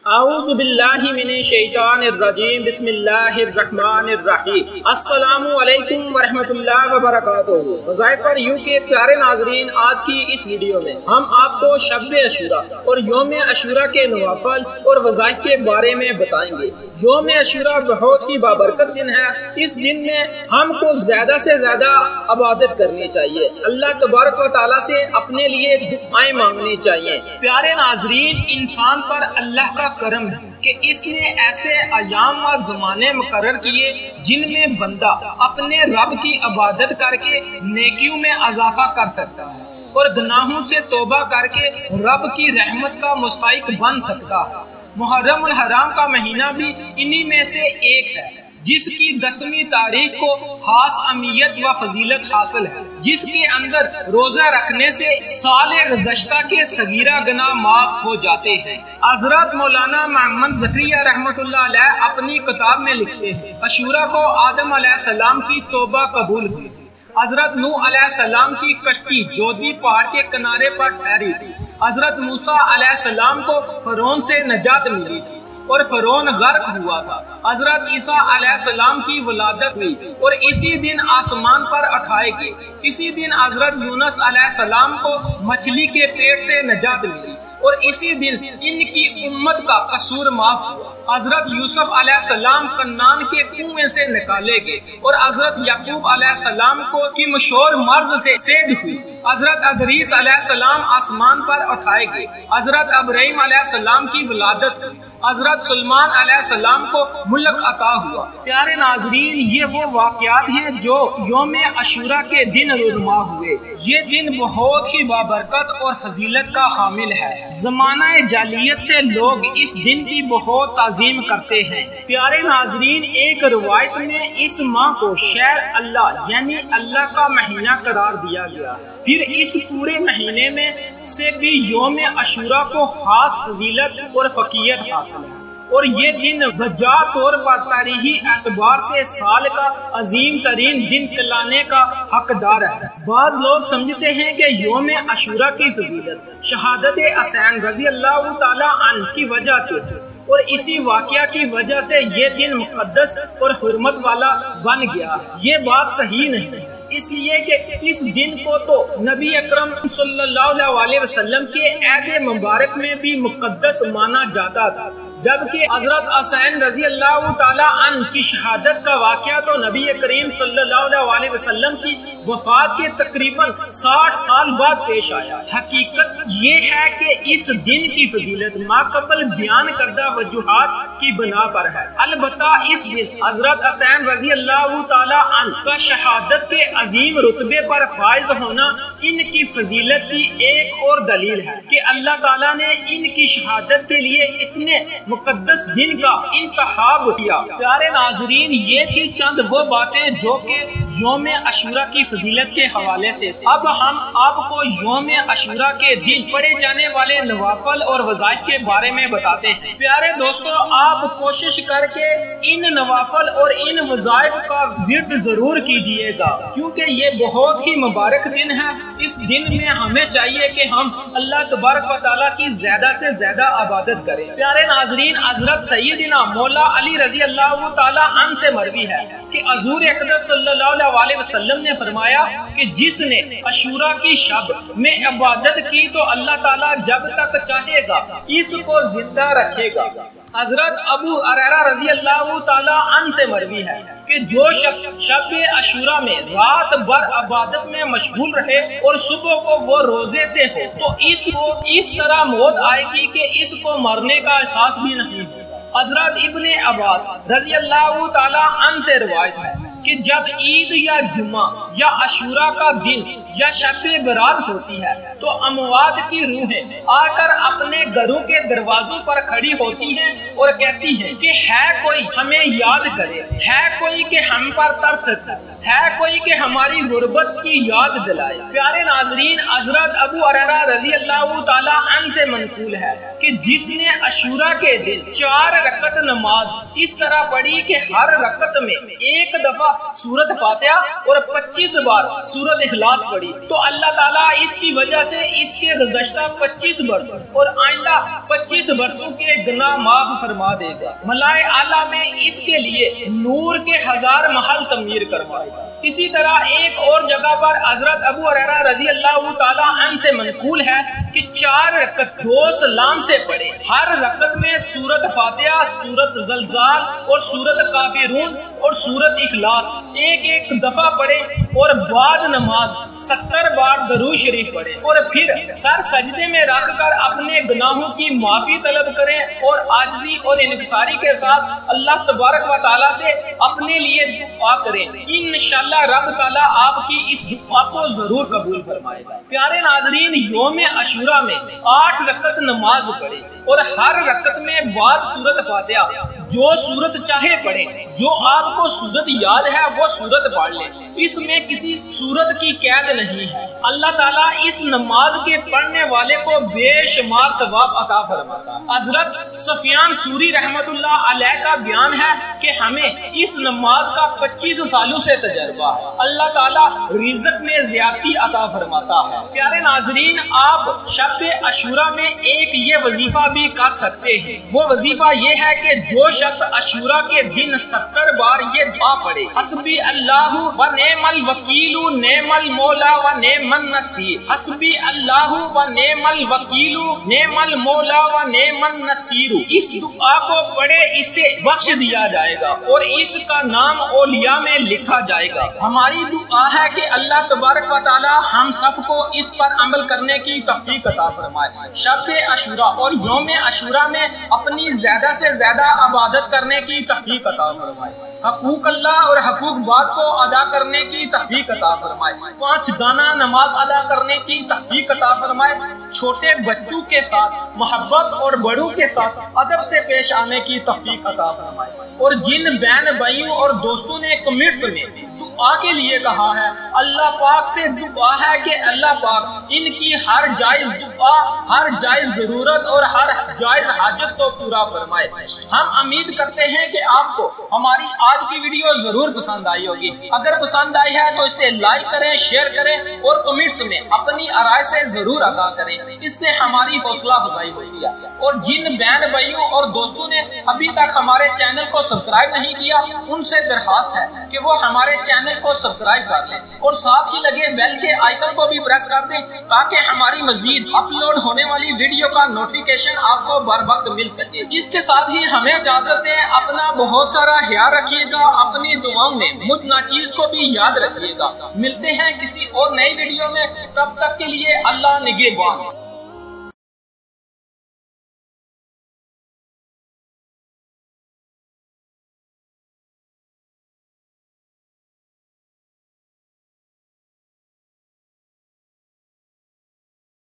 اعوذ باللہ من الشیطان الرجیم بسم اللہ الرحمن الرحیم السلام علیکم ورحمۃ اللہ وبرکاتہ۔ وظائف پر یو کے پیارے ناظرین، آج کی اس ویڈیو میں ہم آپ کو شب عاشورہ اور یوم عاشورہ کے نوافل اور وظائف کے بارے میں بتائیں گے۔ یوم عاشورہ بہت ہی بابرکت دن ہے۔ اس دن میں ہم کو زیادہ سے زیادہ عبادت کرنی چاہیے، اللہ تبارک و تعالیٰ سے اپنے لیے دعائیں مانگنی چاہیے۔ پیارے ناظرین، انسان پر اللہ کا کرم ہے کہ اس نے ایسے ایام و زمانے مقرر کیے جن میں بندہ اپنے رب کی عبادت کر کے نیکیوں میں اضافہ کر سکتا ہے اور گناہوں سے توبہ کر کے رب کی رحمت کا مستحق بن سکتا ہے۔ محرم الحرام کا مہینہ بھی انہی میں سے ایک ہے، جس کی 10ویں تاریخ کو خاص اہمیت و فضیلت حاصل ہے، جس کے اندر روزہ رکھنے سے سال گزشتہ کے صغیرہ گناہ معاف ہو جاتے ہیں۔ حضرت مولانا محمد زکریا رحمۃ اللہ علیہ اپنی کتاب میں لکھتے ہیں، عاشورہ کو آدم علیہ السلام کی توبہ قبول ہوئی تھی۔ حضرت نوح علیہ السلام کی کشتی جودی پہاڑ کے کنارے پر ٹھہری تھی۔ حضرت موسیٰ علیہ السلام کو فرعون سے نجات ملی تھی اور فرعون غرق ہوا تھا۔ حضرت عیسیٰ علیہ السلام کی ولادت ہوئی اور اسی دن آسمان پر اٹھائے گئے۔ اسی دن حضرت یونس علیہ السلام کو مچھلی کے پیٹ سے نجات ملی اور اسی دن ان کی امت کا قصور معاف ہوا۔ حضرت یوسف علیہ السلام کنعان کے کنویں سے نکالے گئے اور حضرت یعقوب علیہ السلام کو کی مشہور مرض سے صید ہوئی۔ حضرت ادریس علیہ السلام آسمان پر اٹھائے گئے۔ حضرت ابراہیم علیہ السلام کی ولادت ہوئی۔ حضرت سلمان علیہ السلام کو ملک عطا ہوا۔ پیارے ناظرین، یہ وہ واقعات ہیں جو یوم عاشورہ کے دن رونما ہوئے۔ یہ دن بہت ہی بابرکت اور فضیلت کا حامل ہے۔ زمانہ جاہلیت سے لوگ اس دن کی بہت تعظیم کرتے ہیں۔ پیارے ناظرین، ایک روایت میں اس ماہ کو شہر اللہ یعنی اللہ کا مہینہ قرار دیا گیا۔ پھر اس پورے مہینے میں سے بھی یوم عاشورہ کو خاص فضیلت اور فقیت حاصل ہے اور یہ دن بجا طور پر تاریخی اعتبار سے سال کا عظیم ترین دن کہلانے کا حقدار ہے۔ بعض لوگ سمجھتے ہیں کہ یوم عاشورہ کی فضیلت شہادت حسین رضی اللہ تعالی عنہ کی وجہ سے اور اسی واقعہ کی وجہ سے یہ دن مقدس اور حرمت والا بن گیا۔ یہ بات صحیح نہیں ہے، اس لیے کہ اس دن کو تو نبی اکرم صلی اللہ علیہ وسلم کے عہد مبارک میں بھی مقدس مانا جاتا تھا، جبکہ حضرت حسین رضی اللہ تعالی عنہ کی شہادت کا واقعہ تو نبی کریم صلی اللہ علیہ وسلم کی وفات کے تقریباً 60 سال بعد پیش آیا۔ حقیقت یہ ہے کہ اس دن کی فضیلت ماقبل بیان کردہ وجوہات کی بنا پر ہے۔ البتہ اس دن حضرت حسین رضی اللہ تعالی عنہ کا شہادت کے عظیم رتبے پر فائز ہونا ان کی فضیلت کی ایک اور دلیل ہے کہ اللہ تعالیٰ نے ان کی شہادت کے لیے اتنے مقدس دن کا انتخاب کیا۔ پیارے ناظرین، یہ تھی چند وہ باتیں جو کہ یوم عاشورہ کی فضیلت کے حوالے سے۔ اب ہم آپ کو یوم عاشورہ کے دن پڑھے جانے والے نوافل اور وظائف کے بارے میں بتاتے ہیں۔ پیارے دوستو، آپ کوشش کر کے ان نوافل اور ان وظائف کا ورد ضرور کیجیے گا، کیونکہ یہ بہت ہی مبارک دن ہے۔ اس دن میں ہمیں چاہیے کہ ہم اللہ تبارک و تعالیٰ کی زیادہ سے زیادہ عبادت کریں۔ پیارے ناظرین، حضرت سیدنا مولا علی رضی اللہ تعالی عنہ سے مروی ہے کہ حضور اقدس صلی اللہ علیہ وسلم نے فرمایا کہ جس نے عاشورہ کی شب میں عبادت کی تو اللہ تعالیٰ جب تک چاہے گا اس کو زندہ رکھے گا۔ حضرت ابو ہریرہ رضی اللہ تعالی عنہ سے مروی ہے کہ جو شخص شب عاشورہ میں رات بھر عبادت میں مشغول رہے اور صبح کو وہ روزے سے ہو تو اس کو اس طرح موت آئے گی کہ اس کو مرنے کا احساس بھی نہیں ہوگا۔ حضرت ابن عباس رضی اللہ تعالی عنہ سے روایت ہے کہ جب عید یا جمعہ یا عاشورہ کا دن یا شب برات ہوتی ہے تو اموات کی روحیں آ کر اپنے گھروں کے دروازوں پر کھڑی ہوتی ہیں اور کہتی ہیں کہ ہے کوئی ہمیں یاد کرے، ہے کوئی کہ ہم پر ترس، ہے کوئی کہ ہماری غربت کی یاد دلائے۔ پیارے ناظرین، حضرت ابو ہریرہ رضی اللہ تعالی عنہ سے منقول ہے کہ جس نے عاشورہ کے دن 4 رکعت نماز اس طرح پڑھی کہ ہر رکعت میں ایک دفعہ सूरत फातिहा और 25 बार सूरत इखलास पढ़ी तो अल्लाह ताला इसकी वजह से इसके गुज़श्ता 25 बरस और आइंदा 25 बरसों के गुनाह माफ फरमा देगा। मलाए आला में इसके लिए नूर के 1000 महल तमीर करवाएगा। इसी तरह एक और जगह पर हजरत अबू हुरैरा रजी अल्लाह ताला अन्हु से मनकूल है कि 4 रकत 2 सलाम से पढ़े, हर रकत में सूरत फातिहा, सूरत ज़लज़ाल और सूरत काफिरून और सूरत इखलास एक दफा पढ़े और बाद नमाज 70 बार दरूद शरीफ पढ़े और फिर सर सजदे में रखकर अपने गुनाहों की माफी तलब करें और आजिज़ी और इनकिसारी के साथ अल्लाह तबारक व तआला से अपने लिए दुआ करें। इंशाअल्लाह रब ताला आपकी इस दुआ को जरूर कबूल फरमाएगा। प्यारे नाज़रीन, यौम अशूरा में 8 रकत नमाज पढ़े और हर रकत में बाद सूरत फातिहा, जो सूरत चाहे पढ़े, जो आपको सूरत याद है वो सूरत पढ़ ले, इसमें किसी सूरत की कैद नहीं है। अल्लाह ताला इस नमाज के पढ़ने वाले को बेशुमार सवाब अता फरमाता है। हजरत सफियान सूरी रहमतुल्लाह अलैह का बयान है कि हमें इस नमाज का 25 सालों से तजर्बा है। अल्लाह ताला रिज़्क़ में ज़्यादती अता फरमाता है। प्यारे नाज़रीन, आप शब अशूरा में एक ये वजीफा भी कर सकते हैं। वो वजीफा ये है कि जो शख्स अशूरा के दिन 70 बार ये दुआ पढ़े, हस्बी अल्लाहु व नेमल वकीलु नेमल मौला व नेमन नसीर, हस्बी अल्लाहु व नेमल वकीलु नेमल मौला व नेमन नसीर, इस दुआ को पढ़े, इससे बख्श दिया जाएगा और इसका नाम औलिया में लिखा जाएगा। हमारी दुआ है कि अल्लाह तबारक व तआला हम सबको इस पर अमल करने की तौफीक अता फरमाए। शब अशूरा और यौम अशूरा में अपनी ज्यादा से ज्यादा इबादत करने की तौफीक अता फरमाए। हकूक अल्लाह और हकूक बात को अदा करने की तौफीक अता फरमाए। 5 गाना नमाज अदा करने की तौफीक अता फरमाए। छोटे बच्चों के साथ मोहब्बत और बड़ों के साथ अदब से पेश आने की तौफीक अता फरमाए। और जिन बहन भाइयों और दोस्तों ने कमेंट्स में दुआ के लिए कहा है, अल्लाह पाक से दुआ है कि अल्लाह पाक इनकी हर जायज दुआ, हर जायज जरूरत और हर जायज हाजत को पूरा फरमाए। हम उम्मीद करते हैं कि आपको हमारी आज की वीडियो जरूर पसंद आई होगी। अगर पसंद आई है तो इसे लाइक करें, शेयर करें और कमेंट्स में अपनी राय से जरूर आगाह करें, इससे हमारी हौसला अफजाई होती है। और जिन बहन भाइयों और दोस्तों ने अभी तक हमारे चैनल को सब्सक्राइब नहीं किया, उनसे दरखास्त है कि वो हमारे चैनल को सब्सक्राइब कर लें और साथ ही लगे बेल के आइकन को भी प्रेस कर दें ताकि हमारी मजीद अपलोड होने वाली वीडियो का नोटिफिकेशन आपको बर वक्त मिल सके। इसके साथ ही हमें इजाजत दें। अपना बहुत सारा ख्याल रखिएगा, अपनी दुआओं में मुझ नाचीज को भी याद रखिएगा। मिलते हैं किसी और नई वीडियो में, तब तक के लिए अल्लाह निगहबान।